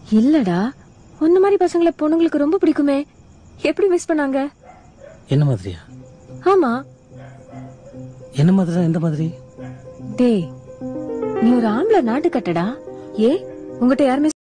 இல்லடா, உன்ன மாதிரி பசங்களை பொண்ணுங்களுக்கு ரொம்ப பிடிக்குமே. எப்படி மிஸ் பண்ணாங்க? என்ன மாதிரியா? ஆமா. என்ன மாதிரி? எந்த மாதிரி? டேய், நீ ஒரு ஆம்பளை நாட்டு கட்டடா. உங்ககிட்ட யாருமே